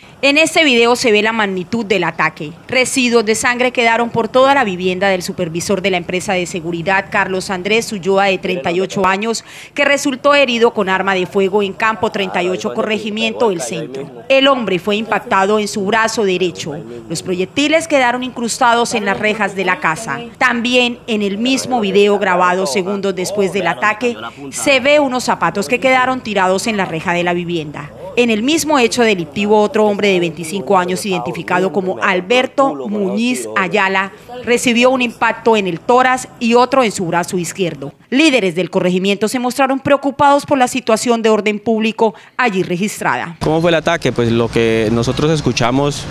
En este video se ve la magnitud del ataque. Residuos de sangre quedaron por toda la vivienda del supervisor de la empresa de seguridad, Carlos Andrés Ulloa, de 38 años, que resultó herido con arma de fuego en Campo 38, Corregimiento El Centro. El hombre fue impactado en su brazo derecho. Los proyectiles quedaron incrustados en las rejas de la casa. También en el mismo video grabado segundos después del ataque, se ve unos zapatos que quedaron tirados en la reja de la vivienda. En el mismo hecho delictivo, otro hombre de 25 años, identificado como Alberto Muñiz Ayala, recibió un impacto en el tórax y otro en su brazo izquierdo. Líderes del corregimiento se mostraron preocupados por la situación de orden público allí registrada. ¿Cómo fue el ataque? Pues lo que nosotros escuchamos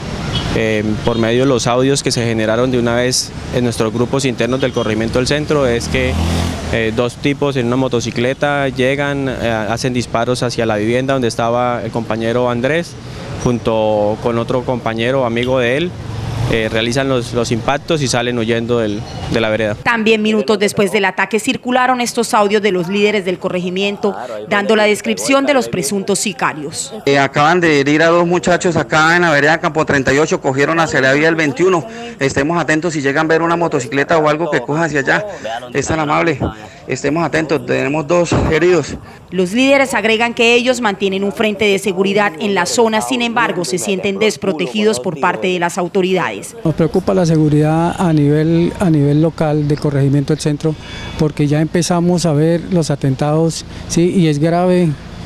por medio de los audios que se generaron de una vez en nuestros grupos internos del corregimiento del centro es que dos tipos en una motocicleta llegan, hacen disparos hacia la vivienda donde estaba el compañero Andrés junto con otro compañero amigo de él. Realizan los impactos y salen huyendo de la vereda. También minutos después del ataque circularon estos audios de los líderes del corregimiento dando la descripción de los presuntos sicarios. Acaban de herir a dos muchachos acá en la vereda Campo 38, cogieron hacia la vía del 21. Estemos atentos si llegan a ver una motocicleta o algo que coja hacia allá. Es tan amable. Estemos atentos, tenemos dos heridos. Los líderes agregan que ellos mantienen un frente de seguridad en la zona, sin embargo se sienten desprotegidos por parte de las autoridades. Nos preocupa la seguridad a nivel local del corregimiento del centro, porque ya empezamos a ver los atentados, ¿sí? Y es grave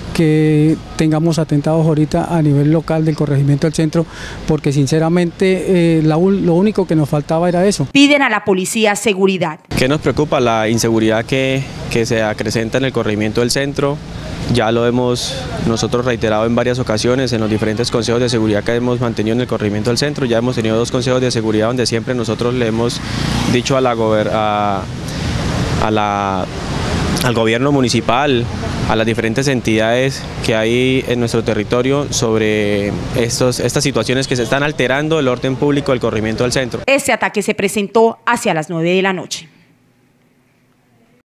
que tengamos atentados ahorita a nivel local del corregimiento del centro, porque sinceramente lo único que nos faltaba era eso. Piden a la policía seguridad. ¿Qué nos preocupa? La inseguridad que se acrecenta en el corregimiento del centro. Ya lo hemos nosotros reiterado en varias ocasiones en los diferentes consejos de seguridad que hemos mantenido en el corregimiento del centro. Ya hemos tenido dos consejos de seguridad donde siempre nosotros le hemos dicho al gobierno municipal, a las diferentes entidades que hay en nuestro territorio sobre estas situaciones que se están alterando el orden público del corregimiento del centro. Este ataque se presentó hacia las 9 de la noche.